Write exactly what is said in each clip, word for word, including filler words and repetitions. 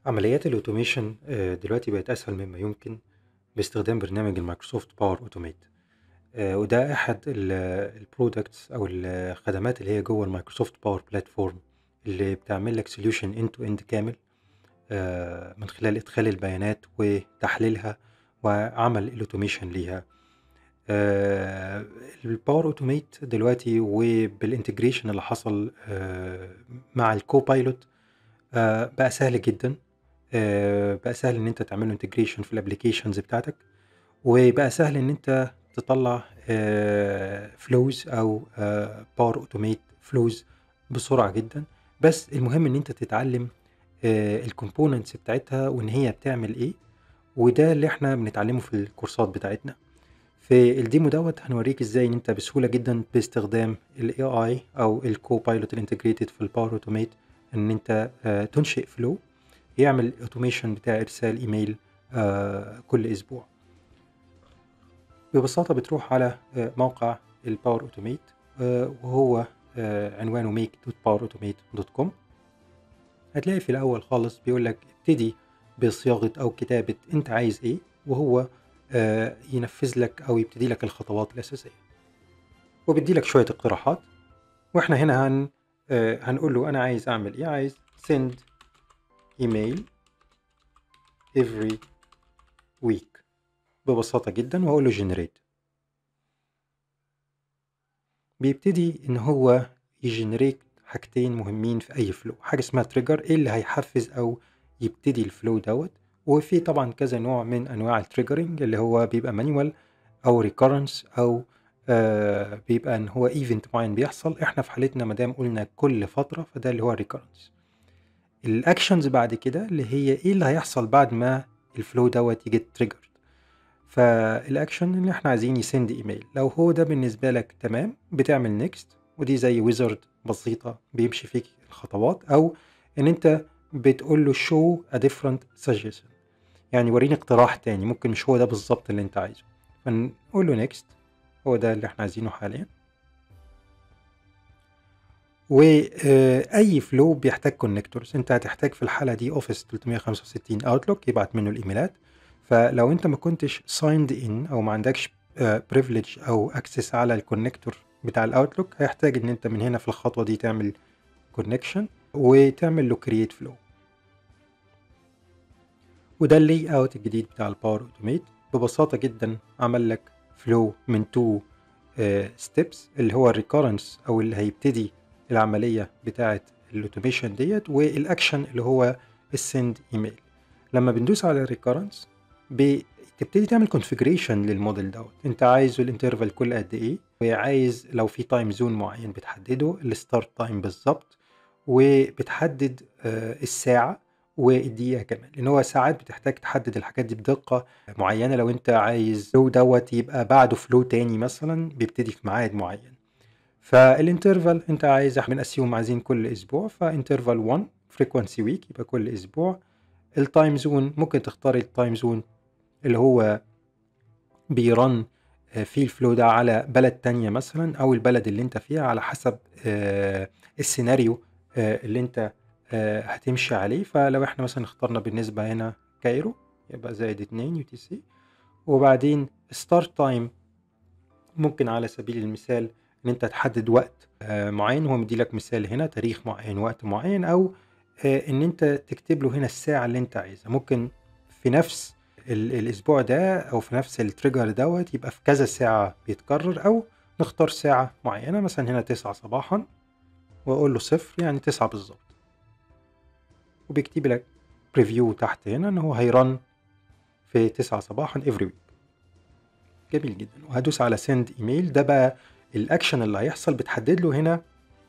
عمليات الأوتوميشن آه، دلوقتي بقت أسهل مما يمكن باستخدام برنامج المايكروسوفت باور أوتوميت. آه، وده أحد البرودكتس أو الخدمات اللي هي جوه المايكروسوفت باور بلاتفورم اللي بتعمل لك سوليوشن اند تو اند كامل، آه، من خلال إدخال البيانات وتحليلها وعمل الأوتوميشن ليها. الباور أوتوميت دلوقتي وبالانتجريشن اللي حصل آه، مع الكوبايلوت آه، بقى سهل جدا. آه، بقى سهل ان انت تعمله انتجريشن في الابليكيشنز بتاعتك، وبقى سهل ان انت تطلع فلوز او باور اوتوميت فلوز بسرعة جدا. بس المهم ان انت تتعلم الكومبوننتس بتاعتها وان هي بتعمل ايه، وده اللي احنا بنتعلمه في الكورسات بتاعتنا. في الديمو دوت هنوريك ازاي ان انت بسهولة جدا باستخدام الاي اي او الكوبايلوت الانتجريتد في الباور اوتوميت ان انت آه، تنشئ فلو يعمل اوتوميشن بتاع ارسال ايميل آه، كل اسبوع. ببساطة بتروح على آه، موقع الباور اوتوميت وهو آه، عنوانه ميك دوت باور اوتوميت دوت كوم. هتلاقي في الاول خالص بيقول لك ابتدي بصياغة او كتابة انت عايز ايه، وهو آه، ينفذ لك او يبتدي لك الخطوات الاساسية وبيدي لك شوية اقتراحات. واحنا هنا هن آه، هنقول له انا عايز اعمل ايه، عايز send email every week ببساطة جدا، وهقول له generate. بيبتدي ان هو يجنريت حاجتين مهمين في اي فلو، حاجه اسمها تريجر ايه اللي هيحفز او يبتدي الفلو دوت. وفي طبعا كذا نوع من انواع التريجرنج اللي هو بيبقى مانيوال او ريكورنس او آه بيبقى ان هو ايفنت معين بيحصل. احنا في حالتنا مادام قلنا كل فتره فده اللي هو ريكورنس. الاكشنز بعد كده اللي هي ايه اللي هيحصل بعد ما الفلو دوت يجي تريجر. فالاكشن اللي احنا عايزين يسند ايميل، لو هو ده بالنسبه لك تمام بتعمل نيكست، ودي زي ويزرد بسيطه بيمشي فيك الخطوات، او ان انت بتقول له شو ا ديفرنت سجستشن، يعني وريني اقتراح تاني ممكن مش هو ده بالظبط اللي انت عايزه، فنقول له نيكست. هو ده اللي احنا عايزينه حاليا. واي فلو بيحتاج كونكتورز، انت هتحتاج في الحاله دي اوفيس ثلاثمية وخمسة وستين اوتلوك يبعت منه الايميلات. فلو انت ما كنتش سايند ان او ما عندكش بريفليج او اكسس على الكونكتور بتاع الاوتلوك، هيحتاج ان انت من هنا في الخطوه دي تعمل كونكشن وتعمل له كرييت فلو. وده اللي اوت الجديد بتاع الباور اوتوميت. ببساطه جدا عمل لك فلو من تو ستيبس اللي هو الريكورنس او اللي هيبتدي العمليه بتاعه الاوتوميشن ديت، والاكشن اللي هو السند ايميل. لما بندوس على الريكورنس بتبتدي تعمل كونفيجريشن للموديل دوت، انت عايزه الانترفال كل قد ايه، وعايز لو في تايم زون معين بتحدده الستارت تايم بالظبط، وبتحدد آه، الساعه والدقيقه كمان، لان هو ساعات بتحتاج تحدد الحاجات دي بدقه معينه. لو انت عايز فلو دوت يبقى بعده فلو تاني مثلا بيبتدي في ميعاد معين. فالانترفال انت عايز احنا بنقسمهم عايزين كل اسبوع، فانترفال واحد فريكوانسي ويك يبقى كل اسبوع. التايم زون ممكن تختار التايم زون اللي هو بيرن في الفلو ده على بلد تانية مثلا، او البلد اللي انت فيها على حسب آه، السيناريو آه، اللي انت آه، هتمشي عليه. فلو احنا مثلا اخترنا بالنسبة هنا كايرو يبقى زائد اتنين يو تي سي. وبعدين ستارت تايم ممكن على سبيل المثال ان انت تحدد وقت آه، معين، هو مدي لك مثال هنا تاريخ معين وقت معين، او آه، ان انت تكتب له هنا الساعة اللي انت عايزها. ممكن في نفس ال- الاسبوع ده او في نفس التريجر دوت يبقى في كذا ساعة بيتكرر، او نختار ساعة معينة مثلا هنا تسعة صباحا واقول له صفر يعني تسعة بالظبط، وبيكتب لك بريفيو تحت هنا ان هو هيرن في تسعة صباحا every week. جميل جدا. وهدوس على send email. ده بقى الاكشن اللي هيحصل، بتحدد له هنا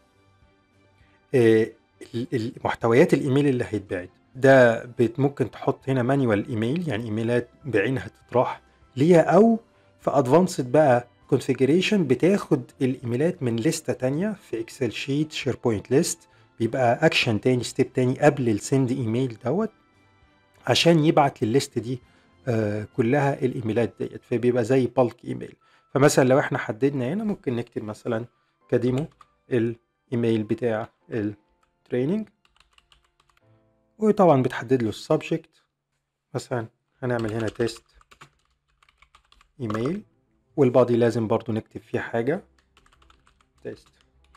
آه، ال- ال- محتويات الايميل اللي هيتبعت. ده بت- ممكن تحط هنا مانيوال ايميل يعني ايميلات بعينها تطرح ليها، او في ادفانسد بقى كونفيجريشن بتاخد الايميلات من لستة تانية في اكسل شيت شيربوينت ليست، بيبقى اكشن تاني ستيب تاني قبل السند ايميل دوت عشان يبعت للليست دي آه كلها الايميلات ديت، فبيبقى زي بالك ايميل. فمثلا لو احنا حددنا هنا ممكن نكتب مثلا كديمو الايميل بتاع التريننج، وطبعا بتحدد له السبجكت، مثلا هنعمل هنا تيست ايميل، والبادي لازم برضو نكتب فيه حاجة، تيست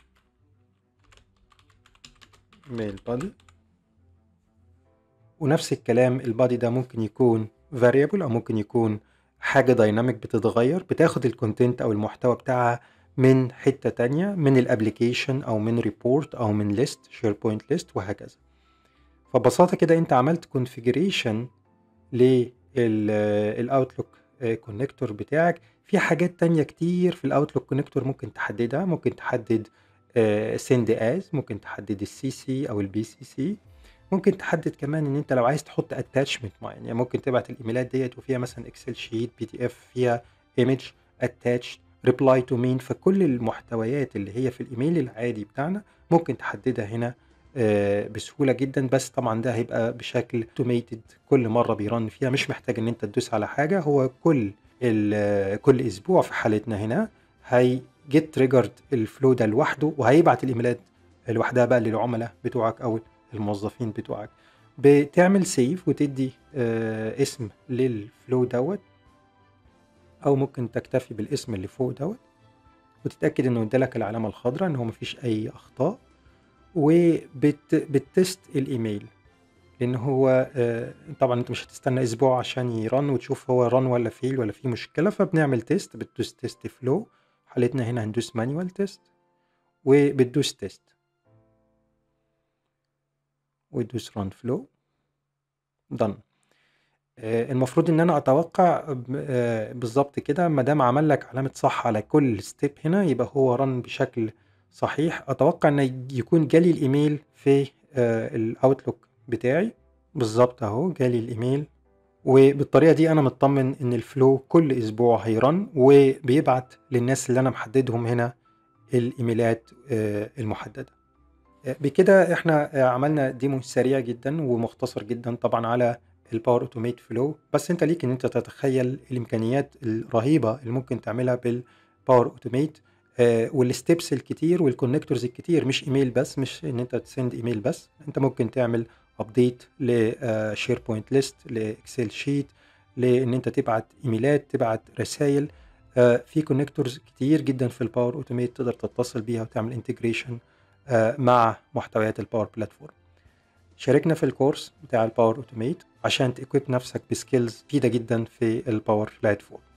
ايميل بادي. ونفس الكلام البادي ده ممكن يكون variable او ممكن يكون حاجة دايناميك بتتغير، بتاخد الكونتنت او المحتوى بتاعها من حتة تانية، من الابليكيشن او من ريبورت او من ليست شير بوينت ليست وهكذا. فببساطة كده انت عملت configuration للاوتلوك كونكتور بتاعك. في حاجات تانية كتير في الاوتلوك كونكتور ممكن تحددها، ممكن تحدد send as، ممكن تحدد السي سي او البي سي سي، ممكن تحدد كمان ان انت لو عايز تحط اتاتشمنت معين، يعني ممكن تبعت الايميلات ديت وفيها مثلا اكسل شيت بي دي اف فيها ايمج اتاتش ريبلاي تو مين. فكل المحتويات اللي هي في الايميل العادي بتاعنا ممكن تحددها هنا آه، بسهوله جدا. بس طبعا ده هيبقى بشكل اوتوميتد، كل مره بيرن فيها، مش محتاج ان انت تدوس على حاجه. هو كل كل اسبوع في حالتنا هنا هي جيت تريجرد الفلو ده لوحده، وهيبعت الايميلات لوحدها بقى للعملاء بتوعك او الموظفين بتوعك. بتعمل سيف وتدي آه اسم للفلو دوت، او ممكن تكتفي بالاسم اللي فوق دوت، وتتاكد انه ادالك العلامه الخضراء ان هو مفيش اي اخطاء. وبتست الايميل، لان هو آه طبعا انت مش هتستنى اسبوع عشان يرن وتشوف هو رن ولا فيل ولا في مشكله. فبنعمل تيست، بتدوس تيست فلو، حالتنا هنا هندوس مانوال تيست، وبتدوس تيست وتدوس ران فلو دن. المفروض ان انا اتوقع بالظبط كده، ما دام عمل لك علامه صح على كل ستيب هنا يبقى هو رن بشكل صحيح. اتوقع ان يكون جالي الايميل في الاوتلوك بتاعي بالظبط اهو، جالي الايميل. وبالطريقه دي انا مطمن ان الفلو كل اسبوع هيرن وبيبعت للناس اللي انا محددهم هنا الايميلات المحدده. بكده احنا عملنا ديمو سريع جدا ومختصر جدا طبعا على الباور اوتوميت فلو. بس انت ليك ان انت تتخيل الامكانيات الرهيبه اللي ممكن تعملها بالباور اوتوميت آه والستبس الكتير والكونكتورز الكتير. مش ايميل بس، مش ان انت تسند ايميل بس، انت ممكن تعمل ابديت لشير بوينت ليست، لاكسل شيت، لان انت تبعت ايميلات، تبعت رسائل. آه في كونكتورز كتير جدا في الباور اوتوميت تقدر تتصل بيها وتعمل انتجريشن مع محتويات الباور بلاتفورم. شاركنا في الكورس بتاع الباور اوتوميت عشان تكويب نفسك بسكيلز مفيدة جدا في الباور بلاتفورم.